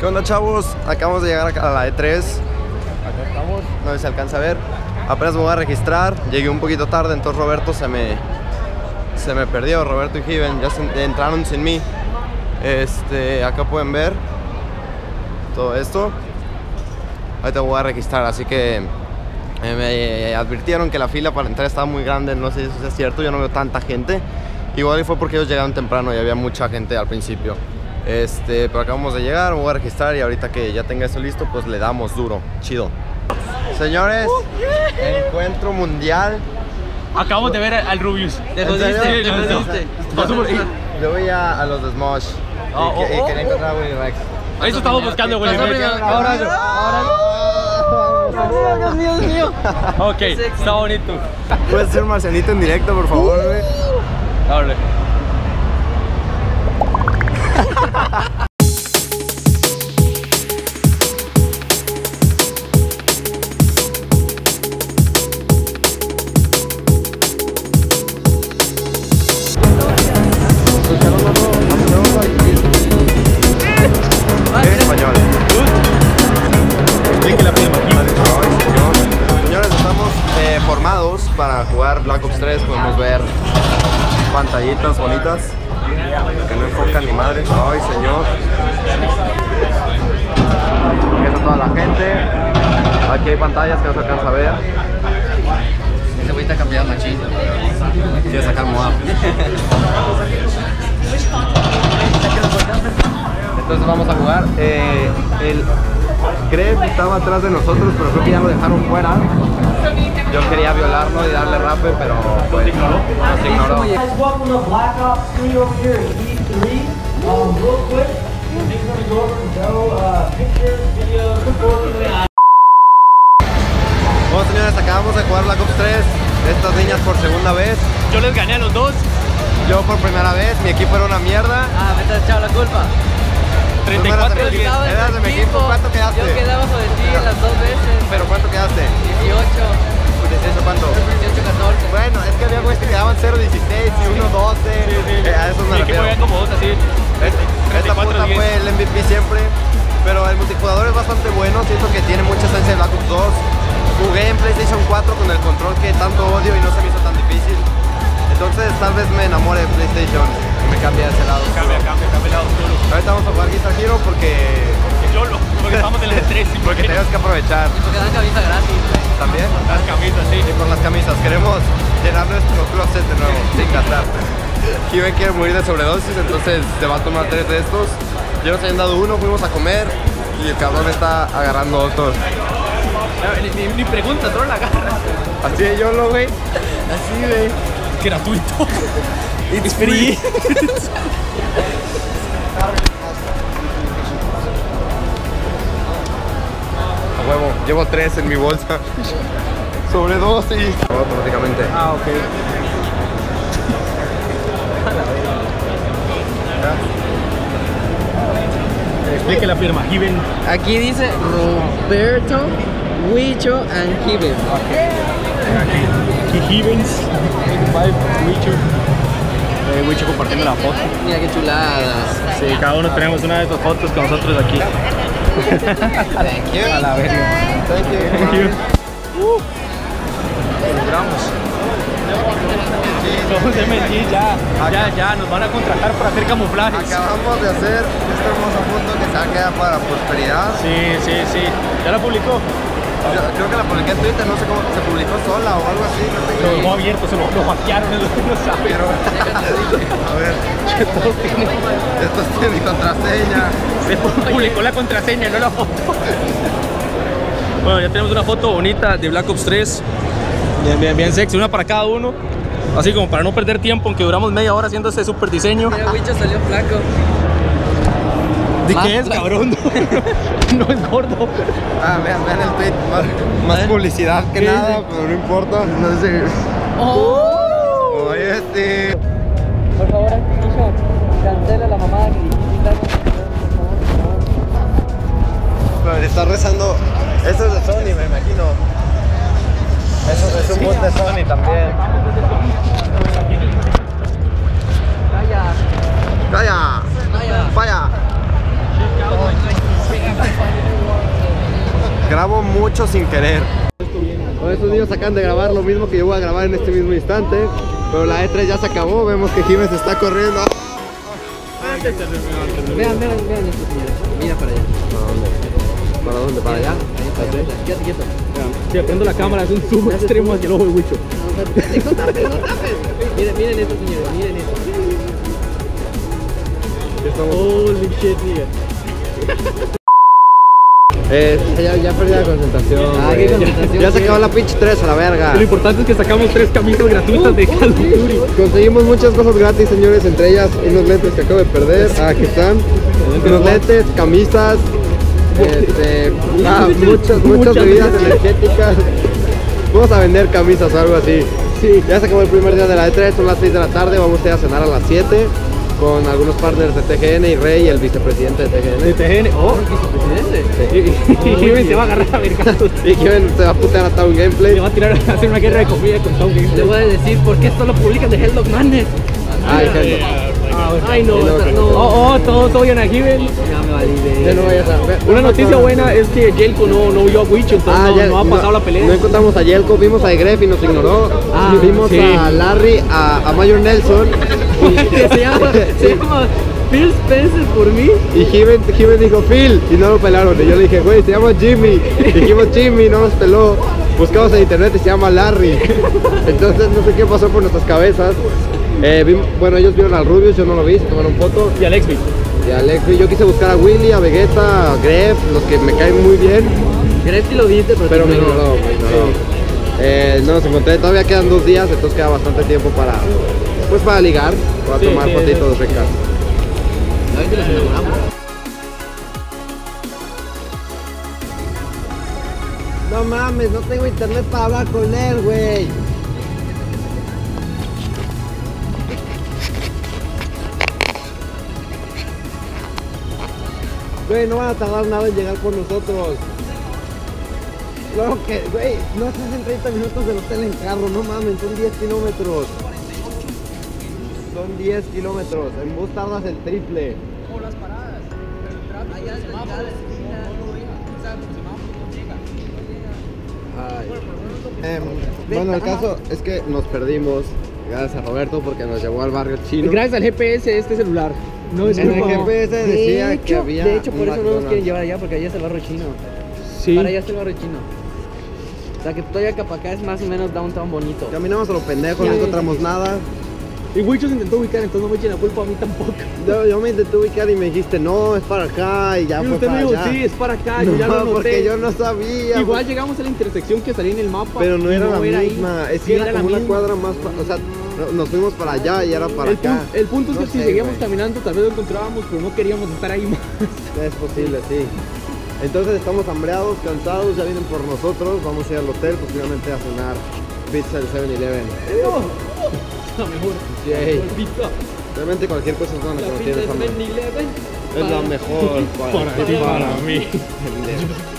¿Qué onda, chavos? Acabamos de llegar a la E3. Acá estamos, no sé si se alcanza a ver. Apenas me voy a registrar, llegué un poquito tarde, entonces Roberto se me perdió. Roberto y Given ya entraron sin mí. Acá pueden ver todo esto. Ahorita voy a registrar, así que me advirtieron que la fila para entrar estaba muy grande. No sé si eso es cierto, yo no veo tanta gente. Igual fue porque ellos llegaron temprano y había mucha gente al principio. Pero acabamos de llegar, me voy a registrar y ahorita que ya tenga eso listo, pues le damos duro. Chido. Señores, encuentro mundial. Acabamos de ver al Rubius. ¿Te jodiste? Yo voy a los de Smosh y quería encontrar a Willy Rex. Ahí estamos buscando a Willy Rex. Ahora. Dios mío. Ok, está bonito. ¿Puedes hacer un marcianito en directo, por favor, güey? Dale. Para jugar Black Ops 3 podemos ver pantallitas bonitas que no enfocan ni madre. Ay, señor. Aquí está toda la gente. Aquí hay pantallas que no se alcanza a ver. Ese güey está cambiado machín. Quiere sacar Moab. Entonces vamos a jugar. El Greg estaba atrás de nosotros, pero creo que ya lo dejaron fuera. Yo quería violarlo y darle rape, pero pues nos ignoró. Welcome to Black Ops 3 over here in E3. Real quick, I'm just going to go over and go pictures, videos, recording. Bueno, señores, acabamos de jugar Black Ops 3. Estas niñas por segunda vez. Yo les gané a los dos. Yo por primera vez. Mi equipo era una mierda. Ah, me estás echando la culpa. 34 Eras de mi equipo. ¿Cuánto quedaste? Yo quedaba sobre ti las dos veces. ¿Pero cuánto quedaste? 18. ¿18 cuánto? 18, 14. Bueno, es que había güeyes que quedaban 0-16 y 1-12. A eso me Mi equipo refiero. había como dos así. Esta puta fue el MVP siempre. Pero el multijugador es bastante bueno. Siento que tiene mucha esencia de Black Ops 2. Jugué en PlayStation 4 con el control que tanto odio y no se me hizo tan difícil. Entonces tal vez me enamore de PlayStation y me cambie a ese lado. Cambia el lado oscuro. Ahorita vamos a jugar Guitar Hero porque estamos en el E3 y porque tenemos que aprovechar. Porque dan camisa gratis. También Las camisas, sí. y por las camisas queremos llenar nuestro closet de nuevo sin gastar. Kiven quiere morir de sobredosis, entonces se va a tomar 3 de estos. Ya nos habían dado uno, fuimos a comer y el cabrón está agarrando otros. Ni pregunta, solo la agarras. Así de yo lo, güey. Así de Gratuito. it's free. A huevo, llevo 3 en mi bolsa. Sobredosis. Automáticamente. Ah, ok. Explique la firma. Given. Aquí dice Roberto, Huicho and Given. Aquí Givens, 25, Wicho compartiendo la foto. Mira qué chulada. Sí, cada uno tenemos una de estas fotos con nosotros aquí. Thank you. A la verga. Thank you. Thank you. Logramos. Somos MG, ya, nos van a contratar para hacer camuflajes. Acabamos de hacer esta hermosa foto que se va a quedar para prosperidad. Sí. ¿Ya la publicó? Creo que la publiqué en Twitter, no sé cómo se publicó sola o algo así. No tengo Lo ni- dejó abierto, se lo hackearon, es lo que no sabe. Pero, a ver, esto tiene mi contraseña. Se publicó la contraseña, no la foto. Bueno, ya tenemos una foto bonita de Black Ops 3. Bien sexy, una para cada uno. Así como para no perder tiempo, aunque duramos media hora haciendo ese super diseño. Mira, Huicho salió flaco. ¿De Más qué es, flaco. cabrón? No es gordo. Ah, vean el tweet, más publicidad que nada, pero no importa. No sé. ¡Oh! Oye, sí. Por favor, Huicho, cancela la mamada que dijiste. Bueno, está rezando. Eso es de Sony, me imagino. Eso es un bot de Sony también. Calla. ¡Calla! Calla. ¡Vaya! grabo mucho sin querer. Bueno, estos niños acaban de grabar lo mismo que yo voy a grabar en este mismo instante, pero la E3 ya se acabó, vemos que Jiménez está corriendo. Vean estos señores. Mira para allá. ¿Para dónde? ¿Para allá? Quédate quieto. Si prendo la cámara, es un zoom extremo hacia el ojo de Wicho. No tapes. Miren estos señores, miren esto. Holy shit, nigga. Ya perdí la concentración. ¿Qué concentración? Ya se acabó la pitch 3 a la verga. Lo importante es que sacamos 3 camisas gratuitas de Call of Duty. Conseguimos muchas cosas gratis, señores, entre ellas unos lentes que acabo de perder. Aquí están. Unos lentes, camisas, muchas bebidas energéticas. Vamos a vender camisas o algo así. Sí. Ya se acabó el primer día de la E3, son las 6 de la tarde, vamos a ir a cenar a las 7 con algunos partners de TGN y Rey, el vicepresidente de TGN. De TGN, y Jiménez se va a agarrar a vergazos. Y Jiménez se va a putear a Town Gameplay. Le va a tirar a hacer una guerra de comida con Town Gameplay. Le voy a decir por qué solo publican de Helldog Madness. Ay, no. Todos odian a Jiménez. Ya me valí de... Ya no vayas a ver. Una noticia buena es que Jelko no vio a Wicho, entonces no ha pasado la pelea. No encontramos a Jelko, vimos a Egref y nos ignoró. Vimos a Larry, a Mayor Nelson. se llama Phil Spencer por mí. Y Jiménez dijo Phil y no lo pelaron. Y yo le dije, güey, se llama Jimmy. Dijimos Jimmy, no nos peló. Buscamos en internet y se llama Larry. Entonces no sé qué pasó por nuestras cabezas. Bueno, ellos vieron al Rubius, yo no lo vi, se tomaron fotos. Y Alexby. Yo quise buscar a Willy, a Vegeta, a Gref, los que me caen muy bien. Gref sí lo viste, pero me ignoró. No los encontré, todavía quedan 2 días, entonces queda bastante tiempo para ligar, para tomar fotitos ricas. A ver si nos enamoramos. No mames, no tengo internet para hablar con él, güey. Güey, no van a tardar nada en llegar por nosotros. Claro que, güey, no estás en 30 minutos del hotel en carro, no mames, son 10 kilómetros. Son 10 kilómetros, en bus tardas el triple. Como las paradas. Allá está en cada esquina. Bueno, el caso es que nos perdimos, gracias a Roberto, porque nos llevó al barrio chino. Gracias al GPS de este celular. No es en el GPS decía que había de hecho, por eso no nos McDonald's. quieren llevar allá, porque allá está el barrio chino. Sí. Para allá está el barrio chino. O sea que todavía Capacá es más o menos downtown bonito. Caminamos a lo pendejo, no encontramos nada. Y Wicho se intentó ubicar, entonces no me echen la culpa a mí tampoco. Yo me intenté ubicar y me dijiste, no, es para acá, y ya Y fue usted para me dijo, allá. sí, es para acá, yo No, ya lo noté. porque yo no sabía. Igual llegamos a la intersección que salía en el mapa. Pero no era la ahí. misma, es Sí, que era como la una misma. cuadra más, o sea, nos fuimos para allá y era para acá. El punto es No que si sé, seguíamos güey. caminando tal vez lo encontrábamos, pero no queríamos estar ahí más. Es posible, sí. Entonces estamos hambreados, cansados, ya vienen por nosotros, vamos a ir al hotel, posiblemente a cenar pizza del 7-Eleven. La mejor. Yay. Pizza. Realmente cualquier cosa es buena La cuando pizza tienes de hambre. 7-Eleven. Es la mejor Para mí.